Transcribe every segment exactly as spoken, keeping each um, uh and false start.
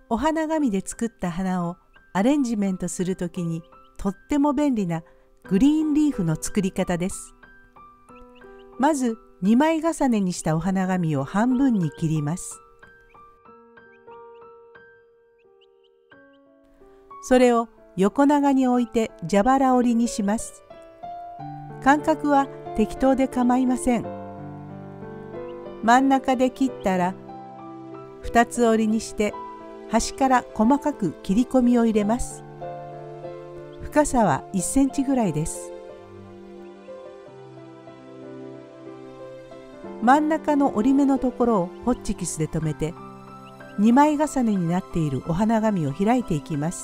お花紙で作った花をアレンジメントするときにとっても便利なグリーンリーフの作り方です。まずにまい重ねにしたお花紙を半分に切ります。それを横長に置いて蛇腹折りにします。間隔は適当で構いません。真ん中で切ったら二つ折りにして端から細かく切り込みを入れます。深さはいっセンチぐらいです。真ん中の折り目のところをホッチキスで留めてにまい重ねになっているお花紙を開いていきます。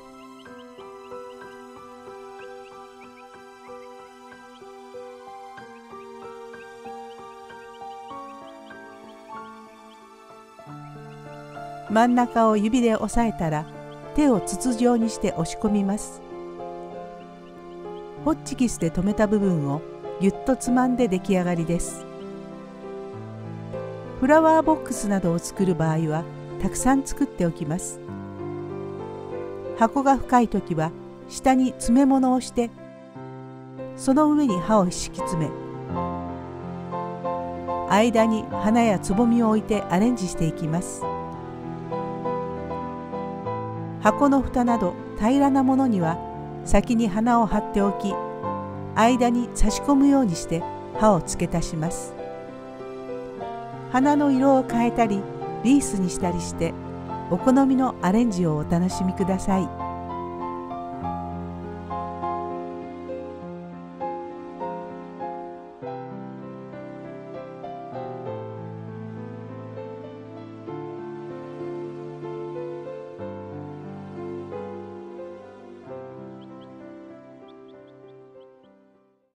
真ん中を指で押さえたら手を筒状にして押し込みます。ホッチキスで留めた部分をぎゅっとつまんで出来上がりです。フラワーボックスなどを作る場合はたくさん作っておきます。箱が深い時は下に詰め物をしてその上に刃を敷き詰め間に花やつぼみを置いてアレンジしていきます。箱の蓋など平らなものには先に花を貼っておき間に差し込むようにして刃を付け足します。花の色を変えたりリースにしたりしてお好みのアレンジをお楽しみください。